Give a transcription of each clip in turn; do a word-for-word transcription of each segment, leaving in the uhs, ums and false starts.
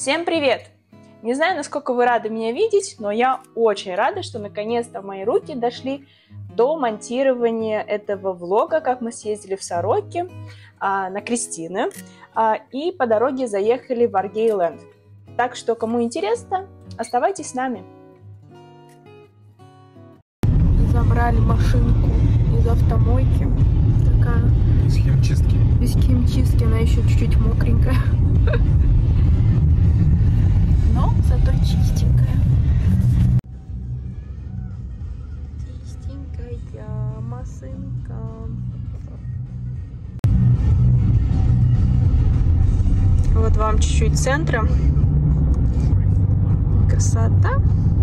Всем привет! Не знаю, насколько вы рады меня видеть, но я очень рада, что наконец-то мои руки дошли до монтирования этого влога, как мы съездили в Сороки а, на Кристины а, и по дороге заехали в Аргейленд. Так что, кому интересно, оставайтесь с нами. Забрали машинку из автомойки. Такая... Без химчистки. Без химчистки, она еще чуть-чуть мокренькая. Но зато чистенькая. Чистенькая машинка. Вот вам чуть-чуть центра. Красота.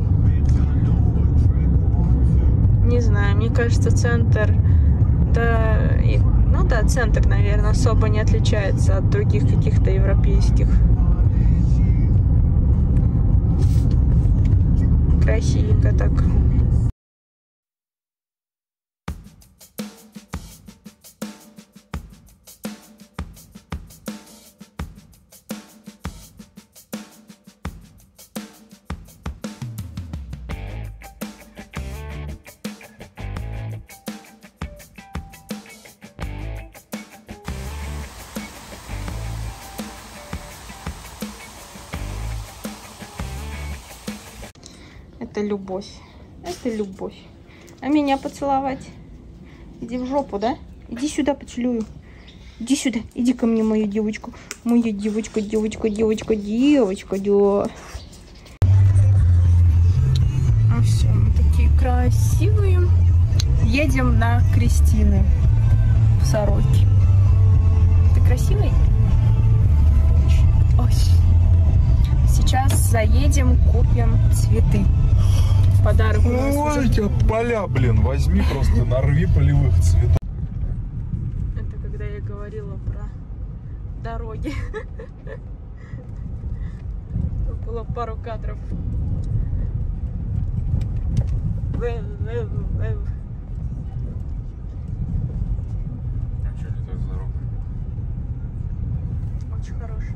Не знаю, мне кажется, центр, да, и, ну да, центр, наверное, особо не отличается от других каких-то европейских. Красивенько так. Это любовь. Это любовь. А меня поцеловать? Иди в жопу, да? Иди сюда, поцелую. Иди сюда. Иди ко мне, мою девочку. Моя девочка, девочка, девочка, девочка, да. А все, мы такие красивые. Едем на Кристины в Сороки. Ты красивый? Ой. Сейчас заедем, купим цветы. Подарок. Ой, у тебя поля, блин, возьми просто, нарви полевых цветов. Это когда я говорила про дороги. Было пару кадров. А что не так с дорогой? Очень хорошая.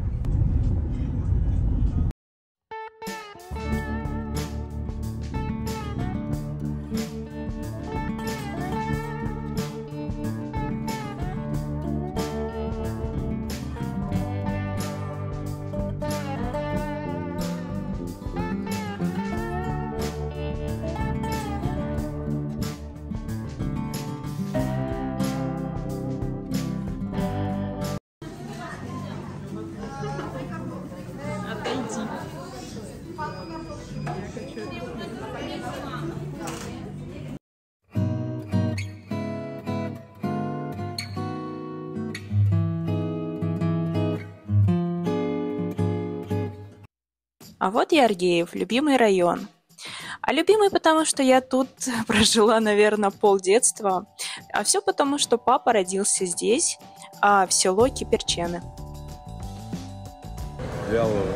А вот и Аргеев, любимый район. А любимый потому, что я тут прожила, наверное, полдетства. А все потому, что папа родился здесь, а в село Киперчены. Вялого.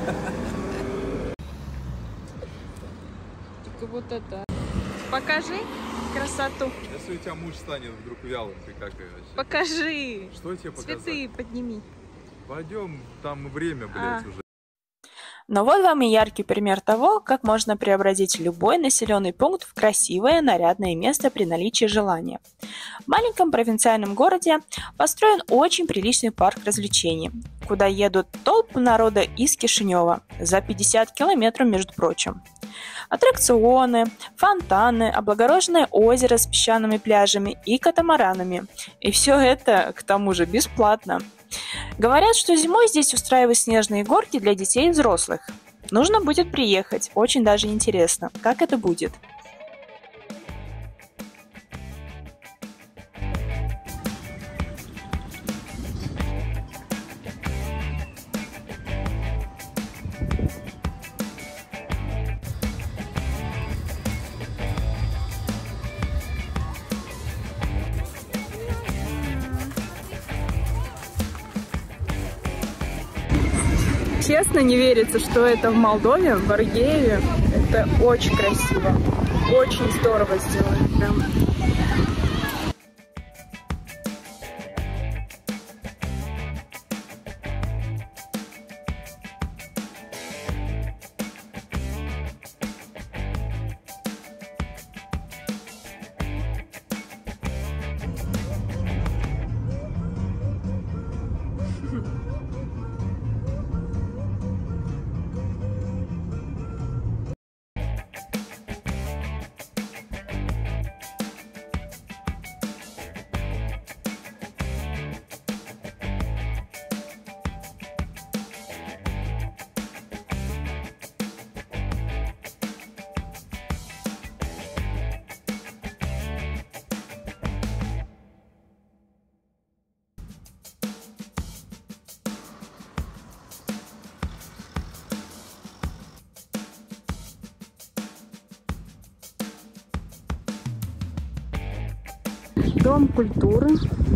Только вот это. Покажи красоту. Если у тебя муж станет вдруг вялым, ты как вообще? Покажи. Что тебе показать? Цветы подними. Пойдем, там время, блядь, А. уже. Но вот вам и яркий пример того, как можно преобразить любой населенный пункт в красивое, нарядное место при наличии желания. В маленьком провинциальном городе построен очень приличный парк развлечений, куда едут толпы народа из Кишинева за пятьдесят километров, между прочим. Аттракционы, фонтаны, облагороженное озеро с песчаными пляжами и катамаранами. И все это, к тому же, бесплатно. Говорят, что зимой здесь устраивают снежные горки для детей и взрослых. Нужно будет приехать, очень даже интересно, как это будет. Честно, не верится, что это в Молдове, в Аргееве. Это очень красиво. Очень здорово сделано. Прям. Дом культуры.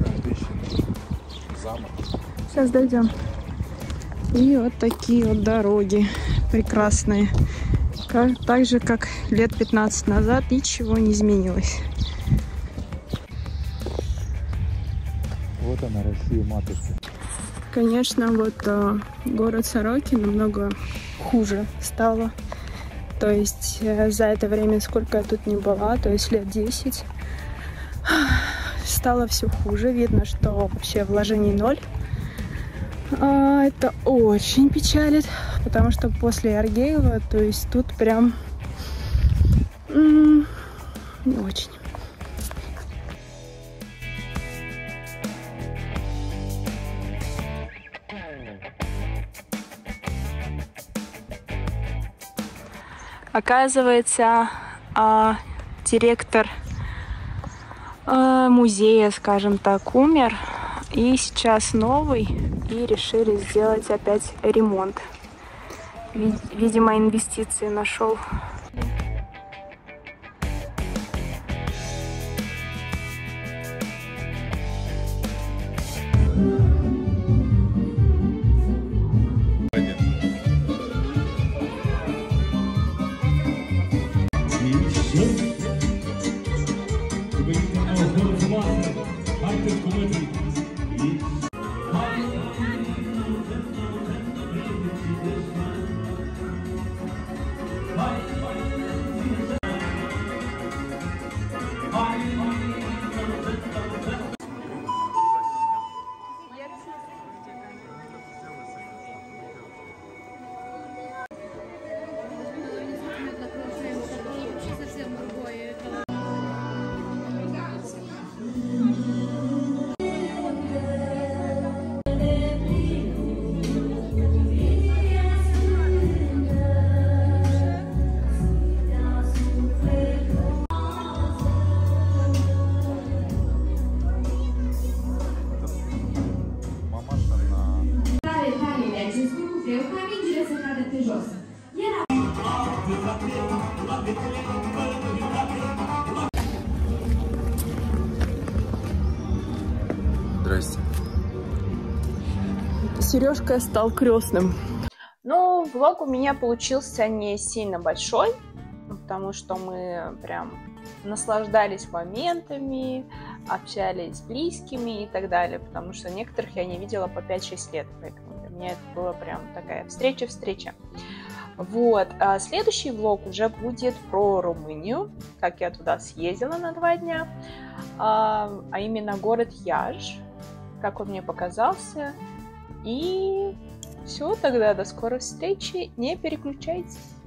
Замок. Сейчас дойдем. И вот такие вот дороги прекрасные. Как, так же, как лет пятнадцать назад, ничего не изменилось. Вот она, Россия, матушка. Конечно, вот э, город Сороки намного хуже стало. То есть э, за это время, сколько я тут не была, то есть лет десять, стало все хуже. Видно, что вообще вложений ноль. А, это очень печалит, потому что после Аргеева, то есть тут прям м- не очень. Оказывается, а, директор а, музея, скажем так, умер, и сейчас новый, и решили сделать опять ремонт. Видимо, инвестиции нашел. Здрасте. Сережка стал крестным. Ну, влог у меня получился не сильно большой, потому что мы прям наслаждались моментами, общались с близкими и так далее, потому что некоторых я не видела по пять-шесть лет, поэтому для меня это была прям такая встреча-встреча. Вот, а следующий влог уже будет про Румынию, как я туда съездила на два дня, а, а именно город Яж, как он мне показался. И все, тогда до скорой встречи, не переключайтесь.